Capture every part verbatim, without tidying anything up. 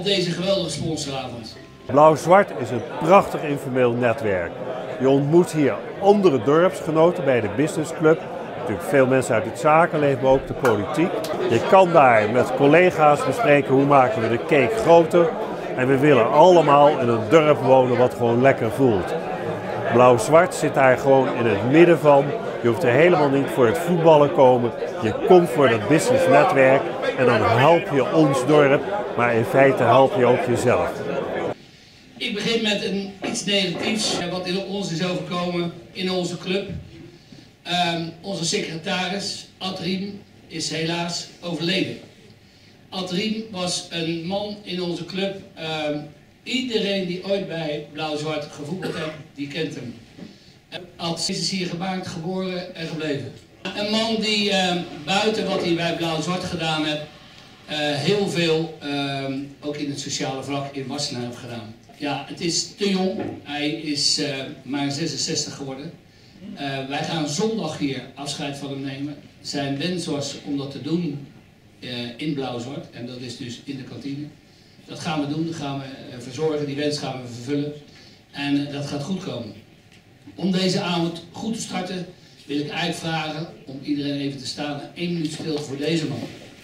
deze geweldige sponsoravond. Blauw-Zwart is een prachtig informeel netwerk. Je ontmoet hier andere dorpsgenoten bij de businessclub. Natuurlijk veel mensen uit het zakenleven, maar ook de politiek. Je kan daar met collega's bespreken hoe maken we de cake groter. En we willen allemaal in een dorp wonen wat gewoon lekker voelt. Blauw-Zwart zit daar gewoon in het midden van. Je hoeft er helemaal niet voor het voetballen komen. Je komt voor dat businessnetwerk en dan help je ons dorp, maar in feite help je ook jezelf. Ik begin met een, iets negatiefs wat in ons is overkomen in onze club. Um, onze secretaris, Ad Riem, is helaas overleden. Ad Riem was een man in onze club. Um, iedereen die ooit bij Blauw-Zwart gevoetbald heeft, die kent hem. Ad is hier gemaakt, geboren en gebleven. Een man die um, buiten wat hij bij Blauw-Zwart gedaan heeft, uh, heel veel, um, ook in het sociale vlak, in Wassenaar heeft gedaan. Ja, het is te jong. Hij is uh, maar zesenzestig geworden. Uh, wij gaan zondag hier afscheid van hem nemen. Zijn wens was om dat te doen uh, in Blauw-Zwart. En dat is dus in de kantine. Dat gaan we doen, dat gaan we uh, verzorgen. Die wens gaan we vervullen. En uh, dat gaat goed komen. Om deze avond goed te starten wil ik eigenlijk vragen om iedereen even te staan en één minuut stilte voor deze man.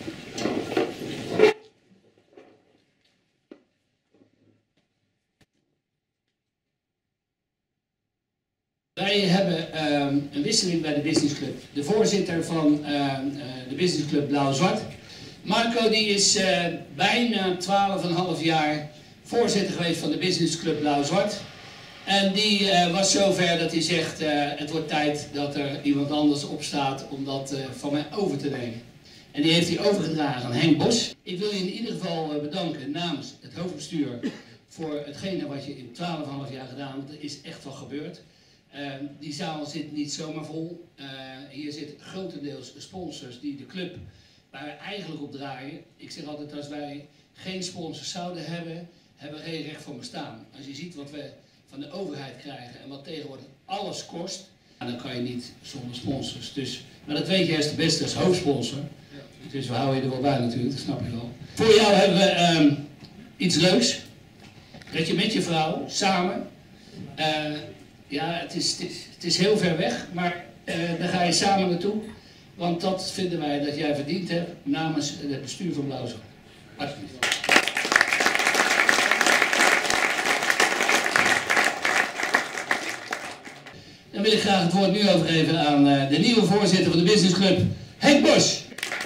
Wij hebben um, een wisseling bij de businessclub. De voorzitter van uh, uh, de businessclub Blauw-Zwart, Marco, die is uh, bijna twaalf en een half jaar voorzitter geweest van de businessclub Blauw-Zwart. En die uh, was zover dat hij zegt, uh, het wordt tijd dat er iemand anders opstaat om dat uh, van mij over te nemen. En die heeft hij overgedragen aan Henk Bos. Ik wil je in ieder geval uh, bedanken namens het hoofdbestuur voor hetgene wat je in twaalf en een half jaar gedaan hebt. Er is echt wel gebeurd. Uh, die zaal zit niet zomaar vol. Uh, hier zitten grotendeels sponsors die de club, waar we eigenlijk op draaien. Ik zeg altijd, als wij geen sponsors zouden hebben, hebben we geen recht van bestaan. Als je ziet wat we van de overheid krijgen en wat tegenwoordig alles kost, dan kan je niet zonder sponsors. Dus, maar dat weet je als de beste als hoofdsponsor. Dus we houden je er wel bij natuurlijk, dat snap je wel. Voor jou hebben we um, iets leuks. Dat je met je vrouw samen... Uh, Ja, het is, het, is, het is heel ver weg, maar uh, daar ga je samen naartoe. Want dat vinden wij dat jij verdiend hebt namens het bestuur van Blauw-Zwart. Alsjeblieft. Dan wil ik graag het woord nu overgeven aan uh, de nieuwe voorzitter van de businessclub, Henk Bos.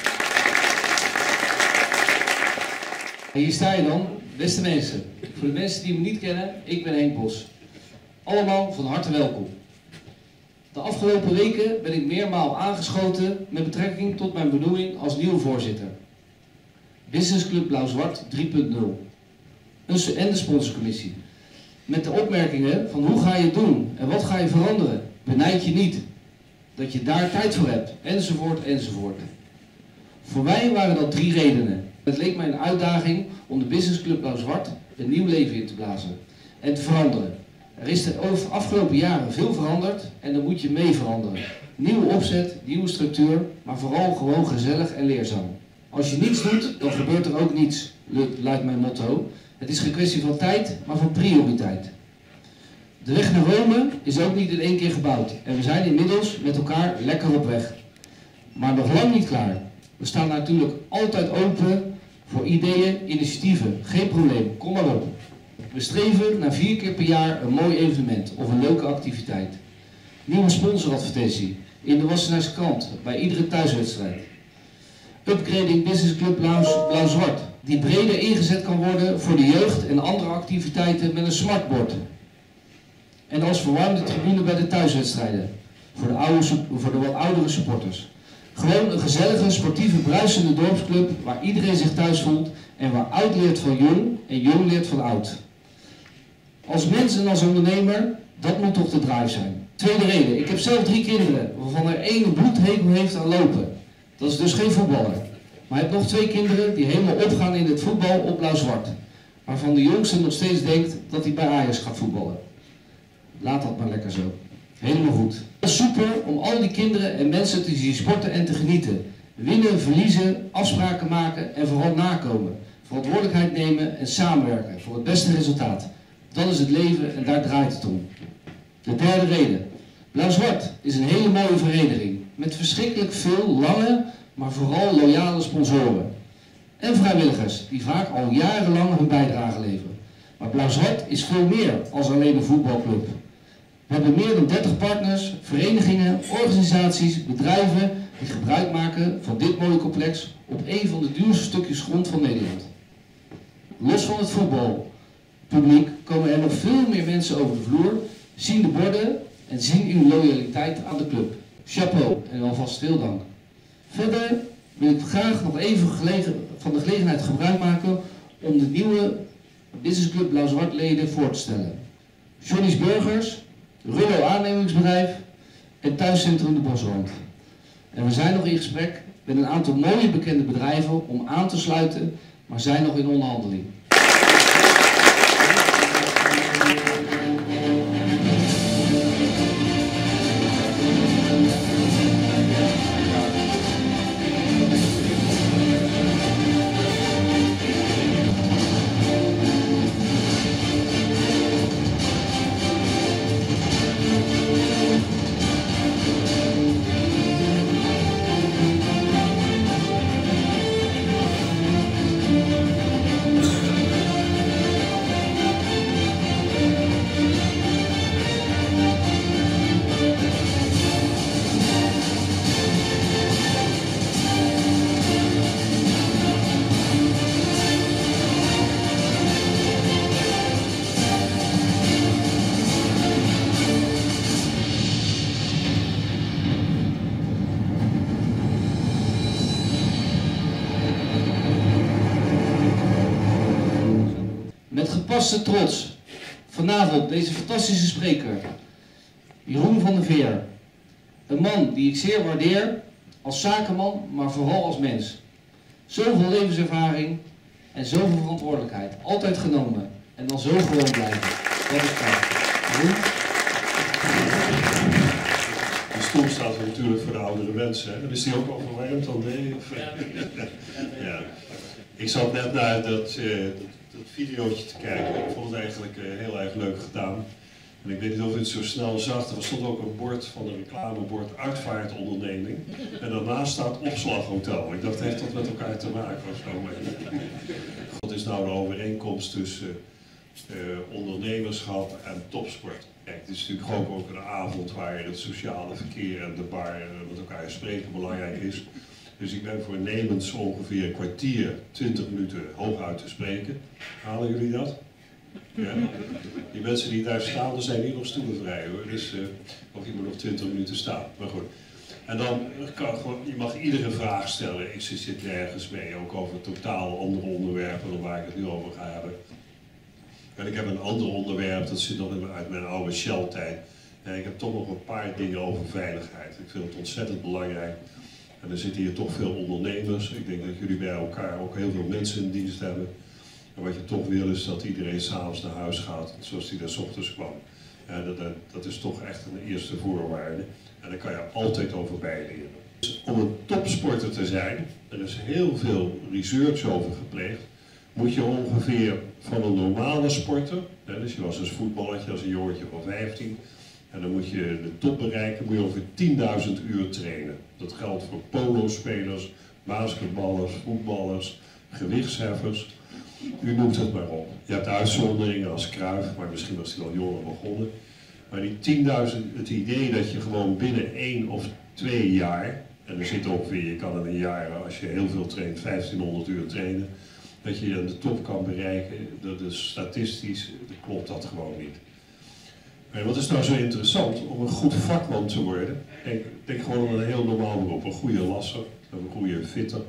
Hier sta je dan, beste mensen. Voor de mensen die me niet kennen, ik ben Henk Bos. Allemaal van harte welkom. De afgelopen weken ben ik meermaal aangeschoten met betrekking tot mijn benoeming als nieuwe voorzitter. Businessclub Blauw-Zwart drie punt nul. En de sponsorcommissie. Met de opmerkingen van hoe ga je het doen en wat ga je veranderen. Benijd je niet. Dat je daar tijd voor hebt. Enzovoort, enzovoort. Voor mij waren dat drie redenen. Het leek mij een uitdaging om de Businessclub Blauw-Zwart een nieuw leven in te blazen. En te veranderen. Er is de afgelopen jaren veel veranderd en dan moet je mee veranderen. Nieuwe opzet, nieuwe structuur, maar vooral gewoon gezellig en leerzaam. Als je niets doet, dan gebeurt er ook niets, luidt mijn motto. Het is geen kwestie van tijd, maar van prioriteit. De weg naar Rome is ook niet in één keer gebouwd en we zijn inmiddels met elkaar lekker op weg. Maar nog lang niet klaar. We staan natuurlijk altijd open voor ideeën, initiatieven. Geen probleem, kom maar op. We streven naar vier keer per jaar een mooi evenement of een leuke activiteit. Nieuwe sponsoradvertentie in de Wassenaarse krant bij iedere thuiswedstrijd. Upgrading Business Club Blauw-Zwart, die breder ingezet kan worden voor de jeugd en andere activiteiten met een smartboard. En als verwarmde tribune bij de thuiswedstrijden, voor de, oude, voor de wat oudere supporters. Gewoon een gezellige, sportieve, bruisende dorpsclub waar iedereen zich thuis voelt en waar oud leert van jong en jong leert van oud. Als mens en als ondernemer, dat moet toch de drive zijn. Tweede reden, ik heb zelf drie kinderen, waarvan er één een bloedhekel heeft aan lopen. Dat is dus geen voetballer. Maar ik heb nog twee kinderen die helemaal opgaan in het voetbal op Blauw-Zwart. Waarvan de jongste nog steeds denkt dat hij bij Ajax gaat voetballen. Laat dat maar lekker zo. Helemaal goed. Het is super om al die kinderen en mensen te zien sporten en te genieten. Winnen, verliezen, afspraken maken en vooral nakomen. verantwoordelijkheid nemen en samenwerken voor het beste resultaat. Dat is het leven en daar draait het om. De derde reden. Blauw-Zwart is een hele mooie vereniging met verschrikkelijk veel lange, maar vooral loyale sponsoren. En vrijwilligers die vaak al jarenlang hun bijdrage leveren. Maar Blauw-Zwart is veel meer als alleen een voetbalclub. We hebben meer dan dertig partners, verenigingen, organisaties, bedrijven die gebruik maken van dit mooie complex op een van de duurste stukjes grond van Nederland. Los van het voetbalpubliek komen er nog veel meer mensen over de vloer, zien de borden en zien uw loyaliteit aan de club. Chapeau en alvast veel dank. Verder wil ik graag nog even gelegen, van de gelegenheid gebruik maken om de nieuwe Business Club Blauw-Zwart leden voor te stellen. Johnny's Burgers, Rullo Aannemingsbedrijf en Thuiscentrum de Bosrand. En we zijn nog in gesprek met een aantal mooie bekende bedrijven om aan te sluiten, maar zijn nog in onderhandeling. Met gepaste trots, vanavond deze fantastische spreker, Jeroen van der Veer. Een man die ik zeer waardeer, als zakenman, maar vooral als mens. Zoveel levenservaring en zoveel verantwoordelijkheid, altijd genomen. En dan zo gewoon blijven. Dat is prachtig. Jeroen? De stoel staat er natuurlijk voor de oudere mensen, hè? Dan is die ook overwarmd dan nee? Of... ja. Ik zat net naar dat... Uh, dat videootje te kijken. Ik vond het eigenlijk uh, heel erg leuk gedaan. En ik weet niet of u het zo snel zag, er stond ook een bord van een reclamebord uitvaartonderneming. En daarnaast staat opslaghotel. Ik dacht, heeft dat met elkaar te maken of zo? Wat is nou de overeenkomst tussen uh, ondernemerschap en topsport? Kijk, het is natuurlijk ook, ook een avond waar het sociale verkeer en de bar uh, met elkaar spreken belangrijk is. Dus ik ben voornemens ongeveer een kwartier, twintig minuten hooguit te spreken. Halen jullie dat? Ja. Die mensen die daar staan, er zijn hier nog stoelen vrij hoor. Dus uh, of je moet nog twintig minuten staan. Maar goed. En dan kan gewoon, je mag iedere vraag stellen. Ik zit nergens mee, ook over totaal andere onderwerpen dan waar ik het nu over ga hebben. En ik heb een ander onderwerp, dat zit nog uit mijn oude Shell-tijd. En ik heb toch nog een paar dingen over veiligheid. Ik vind het ontzettend belangrijk. En er zitten hier toch veel ondernemers. Ik denk dat jullie bij elkaar ook heel veel mensen in dienst hebben. En wat je toch wil is dat iedereen s'avonds naar huis gaat zoals hij daar 's ochtends kwam. Ja, dat, dat, dat is toch echt een eerste voorwaarde. En daar kan je altijd over bijleren. Dus om een topsporter te zijn, er is heel veel research over gepleegd, moet je ongeveer van een normale sporter, hè, dus je was als voetballetje als een jongetje van vijftien, en dan moet je de top bereiken, moet je ongeveer tienduizend uur trainen. Dat geldt voor polospelers, basketballers, voetballers, gewichtsheffers. U noemt het maar op. Je hebt uitzonderingen als Cruijff, maar misschien was hij al jonger begonnen. Maar die tienduizend, het idee dat je gewoon binnen één of twee jaar, en er zit ook weer, je kan in een jaar, als je heel veel traint, vijftienhonderd uur trainen, dat je de top kan bereiken, dat is statistisch, klopt dat gewoon niet. En wat is nou zo interessant? Om een goed vakman te worden, denk, denk gewoon aan een heel normaal beroep, een goede lasser, een goede fitter.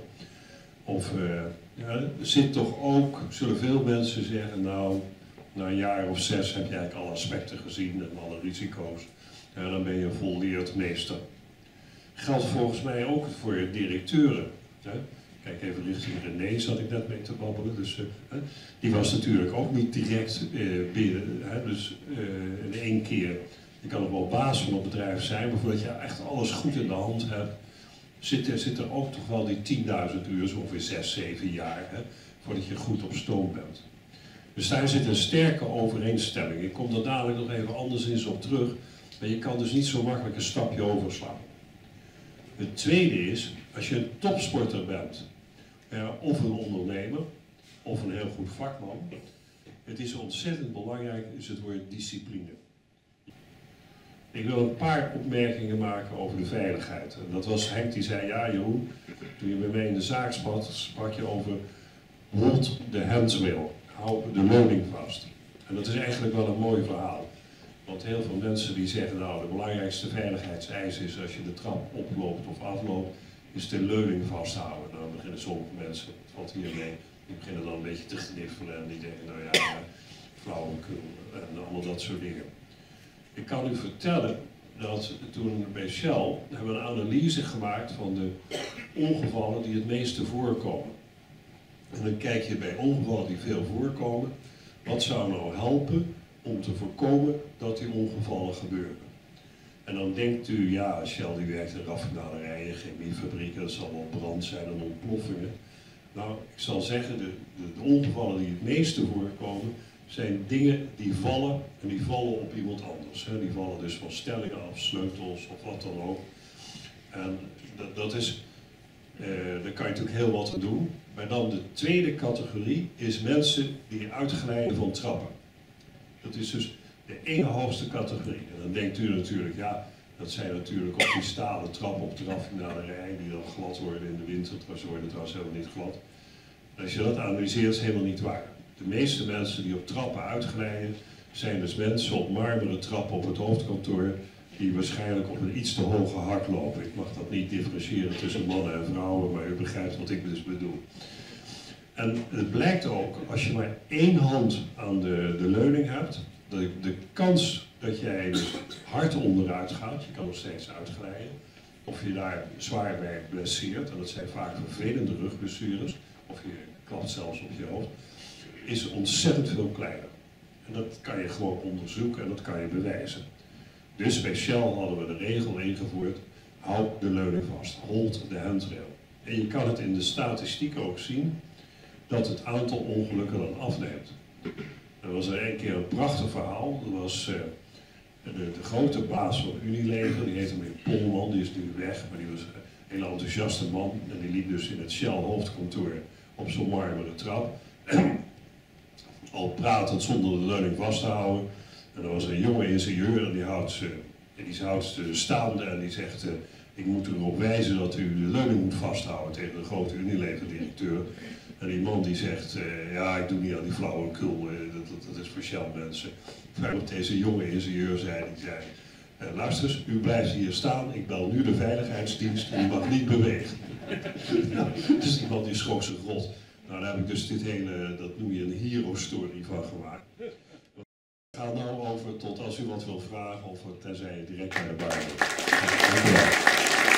Of uh, ja, er zit toch ook, zullen veel mensen zeggen, nou, na een jaar of zes heb je eigenlijk alle aspecten gezien en alle risico's. Ja, dan ben je een volleerd meester. Geldt volgens mij ook voor directeuren. Hè? Kijk even richting René, zat ik net mee te babbelen. Dus, uh, die was natuurlijk ook niet direct uh, binnen. Hè? Dus uh, in één keer, je kan nog wel baas van het bedrijf zijn, maar voordat je echt alles goed in de hand hebt, zit er, zit er ook toch wel die tienduizend uur, zo ongeveer zes, zeven jaar. Hè? voordat je goed op stoom bent. Dus daar zit een sterke overeenstemming. Ik kom daar dadelijk nog even anderszins op terug, maar je kan dus niet zo makkelijk een stapje overslaan. Het tweede is, als je een topsporter bent, eh, of een ondernemer, of een heel goed vakman, het is ontzettend belangrijk, is het woord discipline. Ik wil een paar opmerkingen maken over de veiligheid. En dat was Henk die zei, ja Jeroen, toen je met mij in de zaak sprak, sprak je over hold the handrail, hou de leuning vast. En dat is eigenlijk wel een mooi verhaal. Want heel veel mensen die zeggen, nou de belangrijkste veiligheidseis is als je de trap oploopt of afloopt, is de leuning vasthouden. Nou, dan beginnen sommige mensen, het valt hier mee, die beginnen dan een beetje te gniffelen en die denken, nou ja, ja flauwekul en allemaal dat soort dingen. Ik kan u vertellen dat toen bij Shell hebben we een analyse gemaakt van de ongevallen die het meeste voorkomen. En dan kijk je bij ongevallen die veel voorkomen, wat zou nou helpen om te voorkomen dat die ongevallen gebeuren. En dan denkt u, ja, Shell die werkt in raffinaderijen, chemiefabrieken, dat zal wel brand zijn en ontploffingen. Nou, ik zal zeggen, de, de, de ongevallen die het meeste voorkomen, zijn dingen die vallen en die vallen op iemand anders. Hè. Die vallen dus van stellingen af, sleutels of wat dan ook. En dat, dat is, eh, daar kan je natuurlijk heel wat aan doen. Maar dan de tweede categorie is mensen die uitglijden van trappen. Dat is dus de ene hoogste categorie. En dan denkt u natuurlijk, ja, dat zijn natuurlijk op die stalen trappen op de raffinaderij die dan glad worden in de winter. Ze worden trouwens helemaal niet glad. En als je dat analyseert, is het helemaal niet waar. De meeste mensen die op trappen uitglijden, zijn dus mensen op marmeren trappen op het hoofdkantoor die waarschijnlijk op een iets te hoge hak lopen. Ik mag dat niet differentiëren tussen mannen en vrouwen, maar u begrijpt wat ik dus bedoel. En het blijkt ook, als je maar één hand aan de, de leuning hebt, de, de kans dat jij dus hard onderuit gaat, je kan nog steeds uitglijden, of je daar zwaar bij blesseert, en dat zijn vaak vervelende rugblessures, of je klapt zelfs op je hoofd, is ontzettend veel kleiner. En dat kan je gewoon onderzoeken en dat kan je bewijzen. Dus bij Shell hadden we de regel ingevoerd, houd de leuning vast, hold the handrail. En je kan het in de statistiek ook zien, dat het aantal ongelukken dan afneemt. Er was er een keer een prachtig verhaal, dat was uh, de, de grote baas van Unilever, die heette meneer Polman, die is nu weg, maar die was een hele enthousiaste man en die liep dus in het Shell hoofdkantoor op zo'n marmeren trap. Al pratend zonder de leuning vast te houden. En er was een jonge ingenieur en die houdt ze, die houdt ze staande en die zegt, uh, ik moet u erop wijzen dat u de leuning moet vasthouden tegen de grote Unilever-directeur. En die man die zegt, uh, ja, ik doe niet aan die flauwekul, uh, dat, dat, dat is voor Shell mensen. Waarop deze jonge ingenieur zei, die zei, uh, luister eens, u blijft hier staan, ik bel nu de veiligheidsdienst, u mag niet bewegen. Nou, dus die man die schrok zich rot. Nou, daar heb ik dus dit hele, dat noem je een hero-story van gemaakt. We gaan nou over tot als u wat wil vragen of tenzij je direct naar de bar moet.